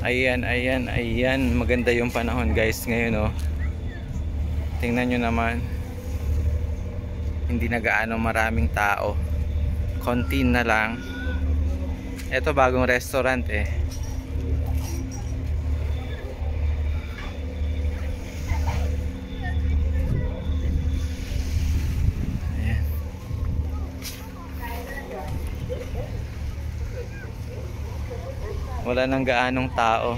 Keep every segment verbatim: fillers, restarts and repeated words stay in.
Ayan, ayan, ayan. Maganda yung panahon guys ngayon oh. Tingnan nyo naman. Hindi na gaano maraming tao. Konti na lang. Ito bagong restaurant eh. Ayan. Wala nang gaanong tao.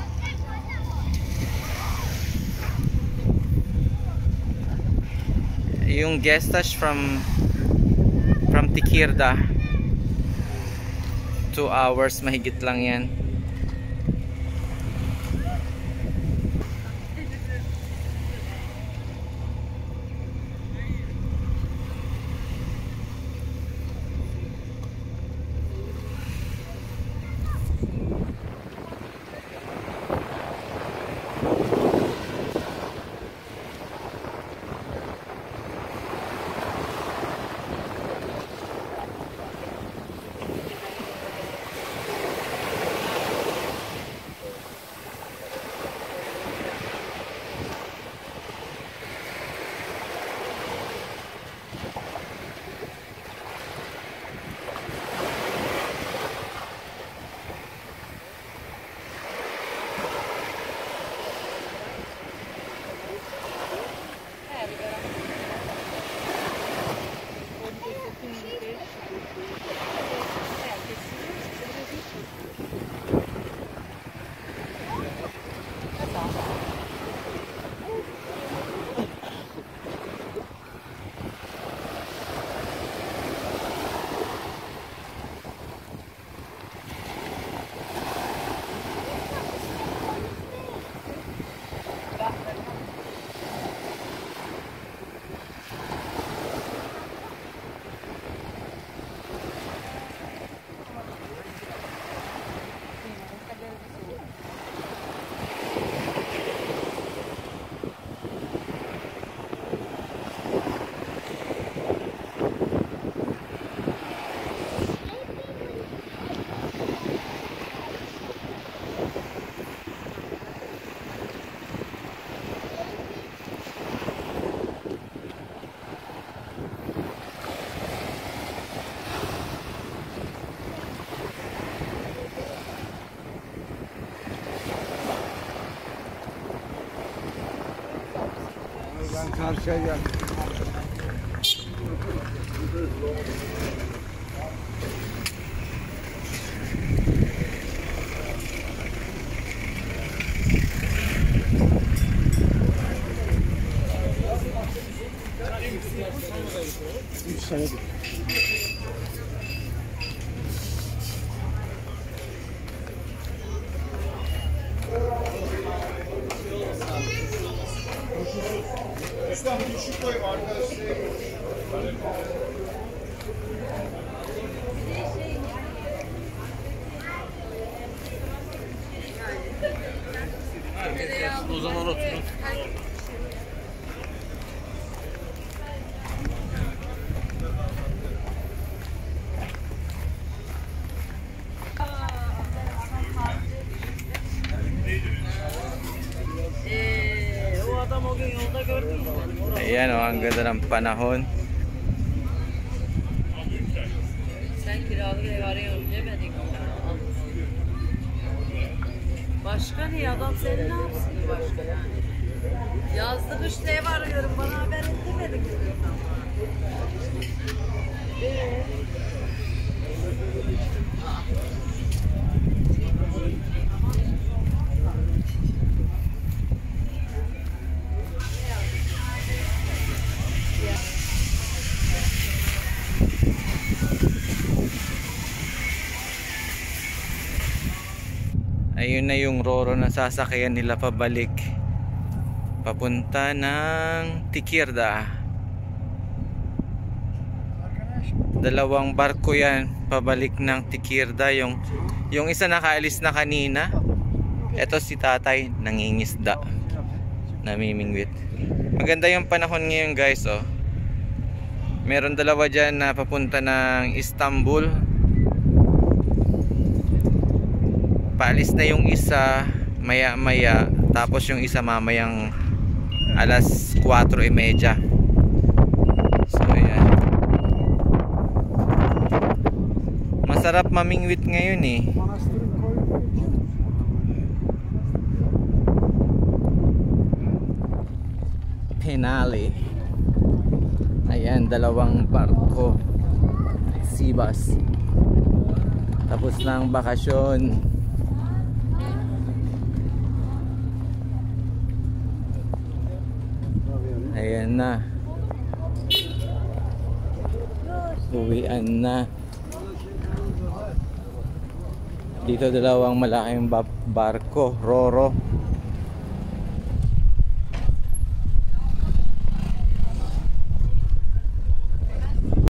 Yung guestage from from Tikirda, two hours mahigit lang yan. Ben karşıya geldim. Üç senedir. İslam düşük koyma arkadaşlar. O zaman oturun. Ee, o adam o gün yolda gördün mü? Ayan o, ang ganda ng panahon. Sen kiralık ev arıyorum demedin mi? Başka niye? Adam seni ne yapsın başka yani? Yazlık işte ev arıyorum, bana haber etmedin mi? Ee? Ayun na yung Roro na sasakyan nila pabalik. Papunta ng Tikirda. Dalawang barko yan pabalik ng Tikirda. Yung, yung isa nakaalis na kanina. Ito si tatay nangingisda, namimingwit. Maganda yung panahon ngayon guys oh. Meron dalawa dyan na papunta ng Istanbul. paalis na yung isa maya maya, tapos yung isa mamayang alas kwatro y media. So ayan, masarap mamingwit ngayon eh. Penali. Ayan, dalawang barko. Sibas. Tapos na ang bakasyon. Ayan na. Uwian na. Dito dalawang malaking ba- barko, Roro.